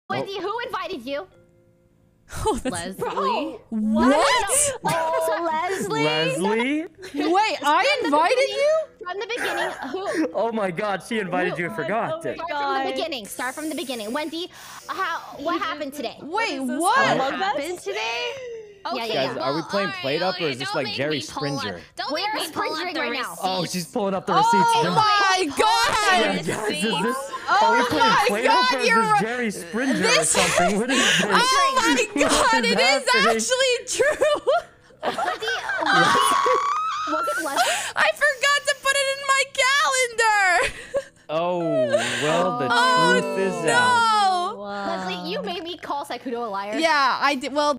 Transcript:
Wendy, who invited you? Oh, that's Leslie. What? Oh, Leslie. Leslie? Wait, I invited you? From the beginning, who? Oh my God, she invited you and forgot. Start from the beginning. Start from the beginning. Wendy, what happened today? Wait, What what? happened today? Okay, Guys, are we playing Plate Up or is this like Jerry Springer? We are Springering right now. Oh, she's pulling up the receipts. Oh my God! Yeah, guys, is this, Oh are we playing my Plate God, Up or is you're this Jerry Springer or something? What is this? Oh my God, it is happening? actually true! Wendy, was it Leslie? I forgot to put it in my calendar! Oh, well, the truth is out. No! Leslie, you made me call Sykkuno a liar. Yeah, I did. Well,